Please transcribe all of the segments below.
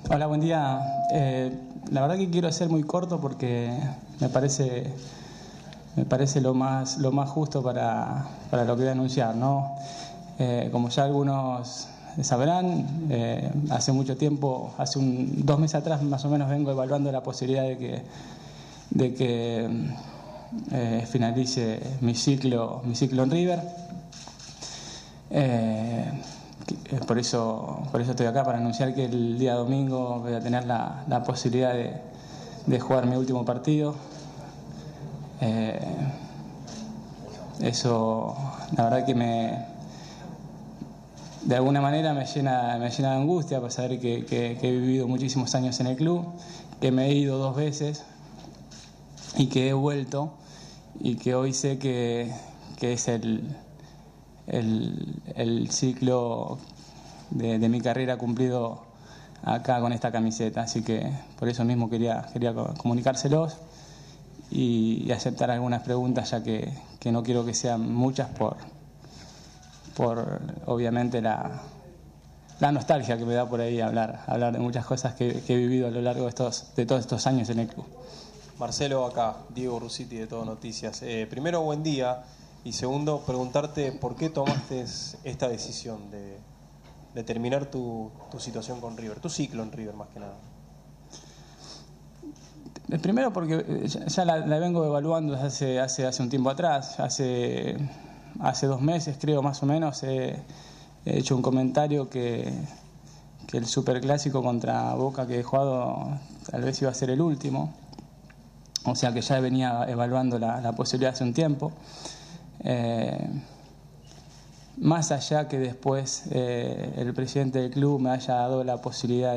Hola, buen día. La verdad que quiero ser muy corto porque me parece lo más justo para lo que voy a anunciar, ¿no? Como ya algunos sabrán, hace mucho tiempo, hace 2 meses atrás más o menos, vengo evaluando la posibilidad de que finalice mi ciclo en River. Por eso estoy acá, para anunciar que el día domingo voy a tener la posibilidad de jugar mi último partido. Eso, la verdad que de alguna manera me llena de angustia, para saber que he vivido muchísimos años en el club, que me he ido 2 veces y que he vuelto, y que hoy sé que es el ciclo de mi carrera cumplido acá con esta camiseta. Así que por eso mismo quería comunicárselos y aceptar algunas preguntas, ya que no quiero que sean muchas por obviamente la nostalgia que me da por ahí hablar de muchas cosas que he vivido a lo largo de todos estos años en el club. Marcelo, acá, Diego Rusiti de Todo Noticias. Primero, buen día. Y segundo, preguntarte por qué tomaste esta decisión de terminar tu situación con River, tu ciclo en River más que nada. Primero porque ya la vengo evaluando desde hace un tiempo atrás. Hace 2 meses, creo, más o menos, he hecho un comentario que el superclásico contra Boca que he jugado tal vez iba a ser el último. O sea que ya venía evaluando la posibilidad hace un tiempo. Más allá que después el presidente del club me haya dado la posibilidad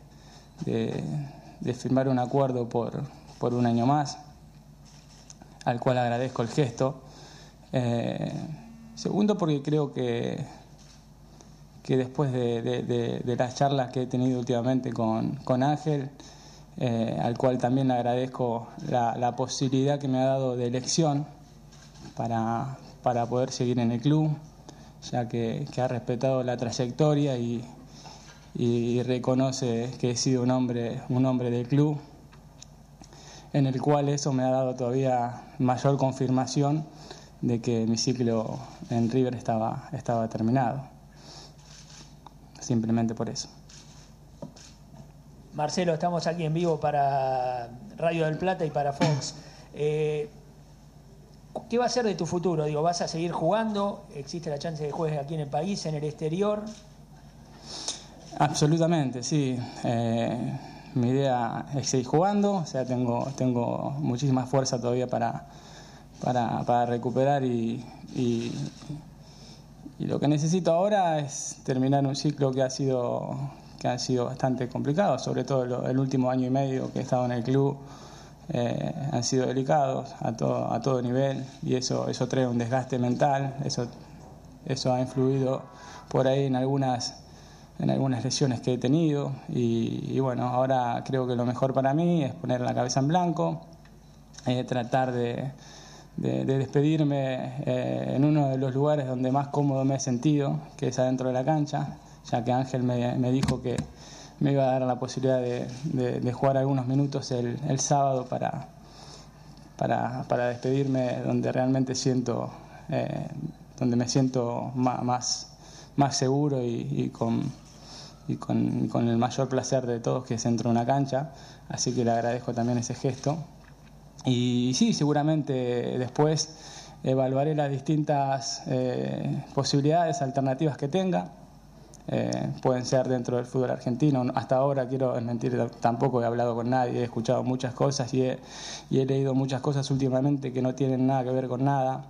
de firmar un acuerdo por 1 año más, al cual agradezco el gesto. Segundo, porque creo que después de las charlas que he tenido últimamente con Ángel, al cual también le agradezco la posibilidad que me ha dado de elección para poder seguir en el club, ya que ha respetado la trayectoria y reconoce que he sido un hombre del club, en el cual eso me ha dado todavía mayor confirmación de que mi ciclo en River estaba terminado. Simplemente por eso. Marcelo, estamos aquí en vivo para Radio del Plata y para Fox. ¿Qué va a ser de tu futuro? Digo, ¿vas a seguir jugando? ¿Existe la chance de que juegues aquí en el país, en el exterior? Absolutamente, sí. Mi idea es seguir jugando. O sea, tengo muchísima fuerza todavía para recuperar y lo que necesito ahora es terminar un ciclo que ha sido bastante complicado, sobre todo el último año y medio que he estado en el club. Han sido delicados a todo nivel, y eso trae un desgaste mental. Eso ha influido por ahí en algunas lesiones que he tenido, y bueno, ahora creo que lo mejor para mí es poner la cabeza en blanco, tratar de despedirme en uno de los lugares donde más cómodo me he sentido, que es adentro de la cancha, ya que Ángel me dijo que me iba a dar la posibilidad de jugar algunos minutos el sábado para despedirme donde realmente donde me siento más seguro y con el mayor placer de todos, que es dentro de una cancha. Así que le agradezco también ese gesto. Y sí, seguramente después evaluaré las distintas posibilidades, alternativas que tenga. Pueden ser dentro del fútbol argentino. Hasta ahora, quiero desmentir, tampoco he hablado con nadie, he escuchado muchas cosas y he leído muchas cosas últimamente que no tienen nada que ver con nada.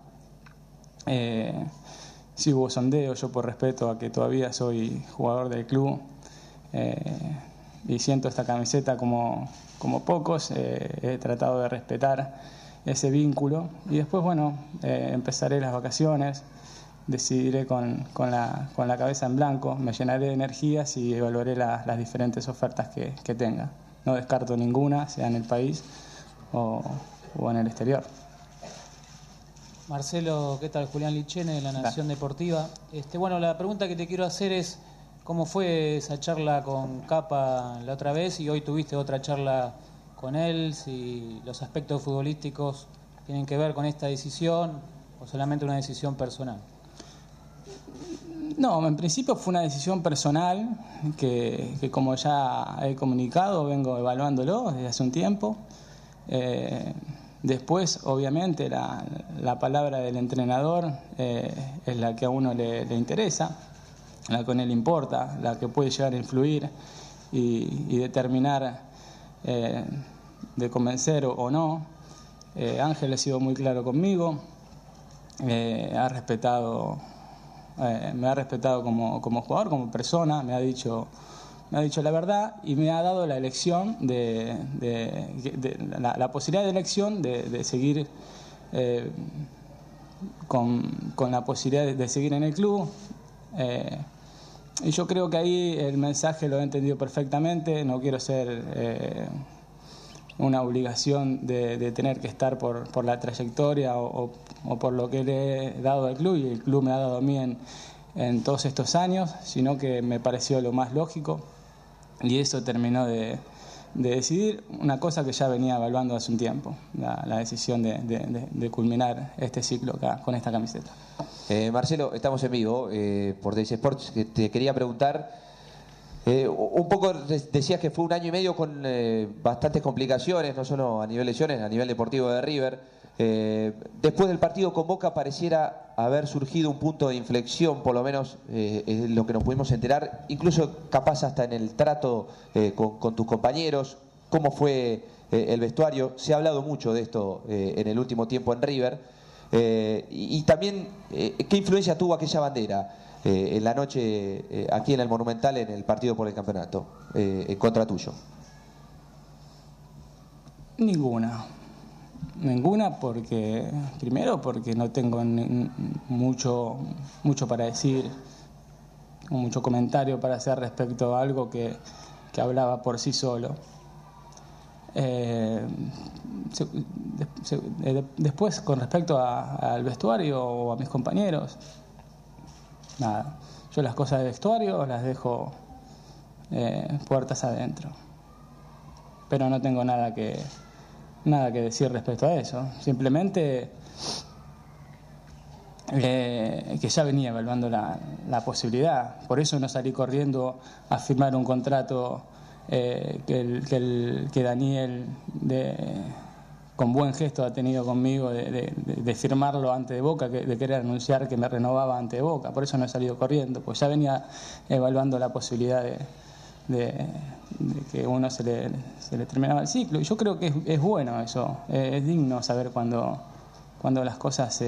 Sí hubo sondeos, yo por respeto a que todavía soy jugador del club, y siento esta camiseta como pocos, he tratado de respetar ese vínculo, y después, bueno, empezaré las vacaciones, decidiré con la cabeza en blanco, me llenaré de energías y evaluaré las diferentes ofertas que tenga. No descarto ninguna, sea en el país o en el exterior. Marcelo, ¿qué tal? Julián Lichene de La Nación Deportiva. Bueno, la pregunta que te quiero hacer es, ¿Cómo fue esa charla con Capa la otra vez y hoy tuviste otra charla con él? Si los aspectos futbolísticos tienen que ver con esta decisión o solamente una decisión personal. No, en principio fue una decisión personal que como ya he comunicado, vengo evaluándolo desde hace un tiempo. Después, obviamente, la palabra del entrenador es la que a uno le interesa, la que a uno le importa, la que puede llegar a influir y determinar de convencer o no. Ángel ha sido muy claro conmigo, me ha respetado como jugador, como persona, me ha dicho la verdad y me ha dado la elección la posibilidad de elección de seguir con la posibilidad de seguir en el club. Y yo creo que ahí el mensaje lo he entendido perfectamente. No quiero ser una obligación de tener que estar por la trayectoria o por lo que le he dado al club y el club me ha dado a mí en todos estos años, sino que me pareció lo más lógico y eso terminó de decidir una cosa que ya venía evaluando hace un tiempo, la decisión de culminar este ciclo acá con esta camiseta. Marcelo, estamos en vivo por Teis Sports, que te quería preguntar, un poco decías que fue un año y medio con bastantes complicaciones, no solo a nivel lesiones, a nivel deportivo de River. Después del partido con Boca pareciera haber surgido un punto de inflexión, por lo menos lo que nos pudimos enterar, incluso capaz hasta en el trato con tus compañeros. ¿Cómo fue el vestuario? Se ha hablado mucho de esto en el último tiempo en River. Y también, ¿qué influencia tuvo aquella bandera en la noche aquí en el Monumental en el partido por el campeonato en contra tuyo? Ninguna, porque primero porque no tengo mucho para decir, mucho comentario para hacer respecto a algo que hablaba por sí solo. Después, con respecto al vestuario o a mis compañeros, nada, yo las cosas de vestuario las dejo puertas adentro, pero no tengo nada que decir respecto a eso. Simplemente que ya venía evaluando la posibilidad. Por eso no salí corriendo a firmar un contrato que Daniel con buen gesto ha tenido conmigo de firmarlo ante de Boca, de querer anunciar que me renovaba ante de Boca. Por eso no he salido corriendo, pues ya venía evaluando la posibilidad de que uno se le terminaba el ciclo. Y yo creo que es bueno eso, es digno saber cuando las cosas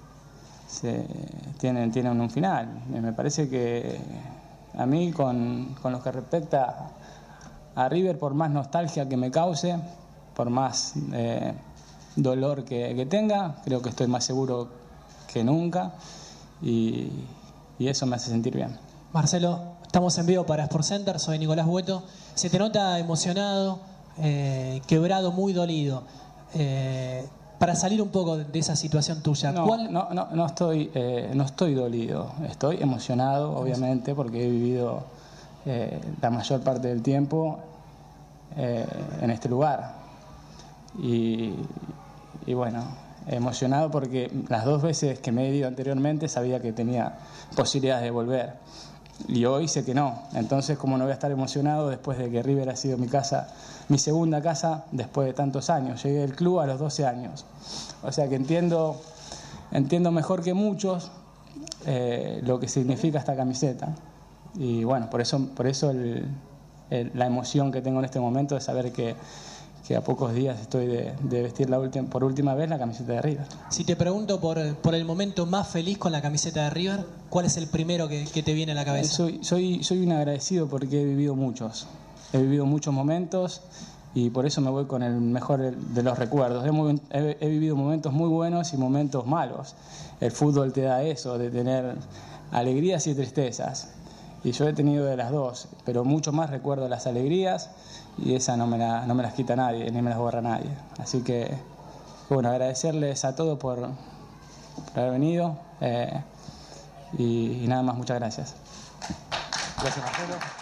tienen un final. Me parece que a mí, con lo que respecta a River, por más nostalgia que me cause, por más dolor que tenga, creo que estoy más seguro que nunca y eso me hace sentir bien. Marcelo, estamos en vivo para SportsCenter, soy Nicolás Bueto. Se te nota emocionado, quebrado, muy dolido. Para salir un poco de esa situación tuya, no estoy dolido, estoy emocionado, obviamente, porque he vivido la mayor parte del tiempo en este lugar. Y bueno, emocionado porque las 2 veces que me he ido anteriormente sabía que tenía posibilidades de volver. Y hoy sé que no. Entonces, ¿cómo no voy a estar emocionado después de que River ha sido mi casa, mi segunda casa después de tantos años? Llegué al club a los 12 años. O sea que entiendo mejor que muchos lo que significa esta camiseta. Y bueno, por eso la emoción que tengo en este momento de saber que a pocos días estoy de vestir por última vez la camiseta de River. Si te pregunto por el momento más feliz con la camiseta de River, ¿cuál es el primero que te viene a la cabeza? Soy un agradecido porque he vivido muchos momentos y por eso me voy con el mejor de los recuerdos. He vivido momentos muy buenos y momentos malos. El fútbol te da eso, de tener alegrías y tristezas. Y yo he tenido de las dos, pero mucho más recuerdo las alegrías y esa no me las quita nadie, ni me las borra nadie. Así que, bueno, agradecerles a todos por haber venido y nada más, muchas gracias. Gracias, Marcelo.